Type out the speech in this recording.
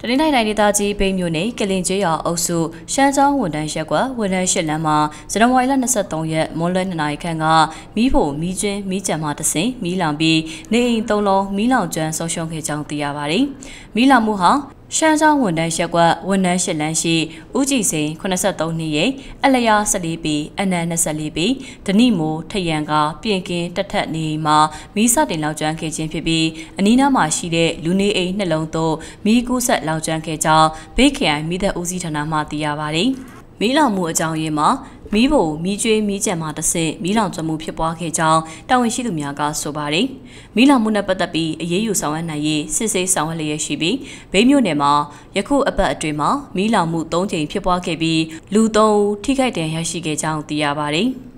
တနင်္လာနေ့ဒေသကြီးပိန်းမြို့နယ်ကလင်ကျေးရွာအုပ်စုရှမ်းကျောင်းဝန်ထမ်းရက်ကွက်ဝန်ထမ်း၈လမ်းမှာဇန်နဝါရီလ23ရက်မွန်းလွဲ2နာရီခန့်ကမီးဖို့မီးကျွင်းမီးကြံမှတဆင်မီးလောင်ပြီးနေအိမ်3လုံးမီးလောင်ကျွမ်းဆုံးရှုံးခဲ့ကြောင်းသိရပါတယ်။မီးလောင်မှုဟာရှမ်းကျောင်းဝန်ထမ်းရက်ကွက်ဝန်ထမ်း၈လမ်းရှိဦးကြည်စိန်83နှစ်ရဲ့အလျာ14ปีအနံ24ปีဒဏိမိုးထရန်ကပြင်ကင်းတက်ထက်နေမှာမီးစတင်လောင်ကျွမ်းခဲ့ခြင်းဖြစ်ပြီးအနီးနားမှာရှိတဲ့လူနေအိမ်နှလုံးသို့မီးကူးဆက်လောင်ကျွမ်းခဲ့ကြောင်းဘေးခရိုင်မီးတပ်ဦးစီးဌာနမှသိရပါတယ်။မီးလောင်မှုအကြောင်းရင်းမှာမီးဖို့မီးကျွေးမီးကြံမှတစ်ဆင့်မီးလောင်ကျွမ်းမှုဖြစ်ပွားခဲ့ကြောင်းတာဝန်ရှိသူများကဆိုပါတယ်။မီးလောင်မှုနဲ့ပတ်သက်ပြီးအရေးယူဆောင်ရွက်နိုင်ရေးစစ်ဆေးဆောင်ရွက်လျက်ရှိပြီးဘေးမြို့နယ်မှာယခုအပတ်အတွင်းမှာမီးလောင်မှု3ကြိမ်ဖြစ်ပွားခဲ့ပြီးလူ3ဦးထိခိုက်ဒဏ်ရာရရှိခဲ့ကြောင်းသိရပါတယ်။